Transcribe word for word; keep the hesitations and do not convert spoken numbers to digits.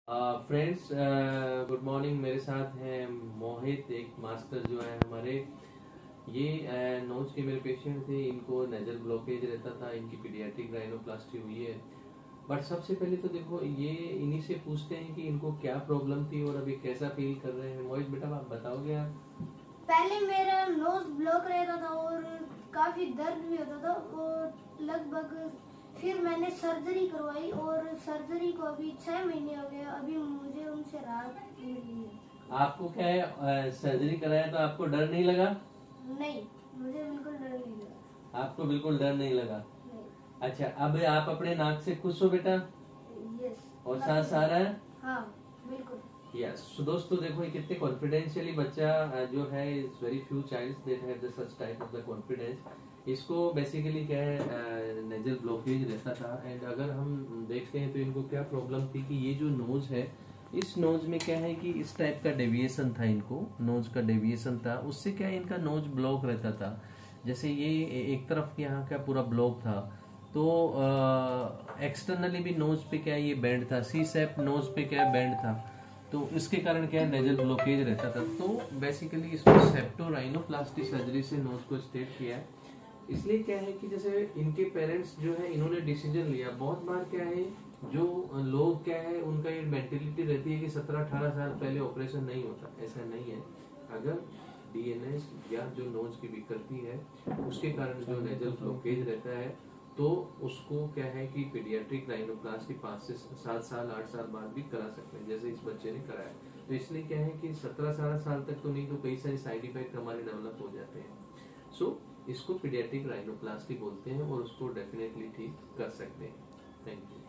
Friends good morning. मेरे साथ हैं मोहित, एक मास्टर जो है हमारे। ये नोज के मेरे पेशेंट थे, इनको नेजल ब्लॉकेज रहता था, इनकी पीडियाट्रिक राइनोप्लास्टी हुई है। बट सबसे पहले तो देखो ये इन्हीं से पूछते हैं कि इनको क्या प्रॉब्लम थी और अभी कैसा फील कर रहे हैं। मोहित बेटा आप बताओगे आप? पहले मेरा नोज ब्लॉक रहता था और काफी दर्द भी होता था और लगभग फिर मैंने सर्जरी करवाई और सर्जरी को अभी छह महीने हो गए। अभी मुझे उनसे राहत मिली है। आपको क्या है, सर्जरी कराया तो आपको डर नहीं लगा? नहीं, मुझे बिल्कुल डर नहीं लगा। आपको बिल्कुल डर नहीं लगा? नहीं। अच्छा, अब आप अपने नाक से खुश हो बेटा? यस। और सांस आ रहा है? हाँ बिल्कुल। यस। सो दोस्तों देखो ये कितने कॉन्फिडेंशियली बच्चा जो है, is very few childs that have the such type of the confidence. इसको बेसिकली क्या है, नेजल ब्लॉकेज रहता था। एंड अगर हम देखते हैं तो इनको क्या प्रॉब्लम थी कि ये जो नोज है, इस नोज में क्या है कि इस टाइप का डेविएशन था, इनको नोज का डेविएशन था। उससे क्या है, इनका नोज ब्लॉक रहता था। जैसे ये एक तरफ यहाँ का पूरा ब्लॉक था तो एक्सटर्नली भी नोज पे क्या है ये बैंड था, सी सेप नोज पे क्या है बैंड था, तो इसके कारण क्या है नेजल ब्लॉकेज रहता था। तो बेसिकली इसको सेप्टोराइनोप्लास्टी सर्जरी से नोज को स्ट्रेट किया है। इसलिए क्या है कि जैसे इनके पेरेंट्स जो है इन्होंने डिसीजन लिया। बहुत बार क्या है जो लोग क्या है उनका ये मेंटेलिटी रहती है कि सत्रह अठारह साल पहले ऑपरेशन नहीं होता। ऐसा नहीं है। अगर डीएनएस या जो नोज की विकृति है उसके कारण जो नेजल ब्लॉकेज रहता है तो उसको क्या है कि पीडियाट्रिक राइनोप्लास्टी पाँच से सात साल आठ साल बाद भी करा सकते हैं, जैसे इस बच्चे ने कराया। तो इसलिए क्या है कि सत्रह साल साल तक तो नहीं तो कई सारे साइड इफेक्ट हमारे डेवलप हो जाते हैं। सो so, इसको पीडियाट्रिक राइनोप्लास्टी बोलते हैं और उसको डेफिनेटली ठीक कर सकते हैं। Thank you.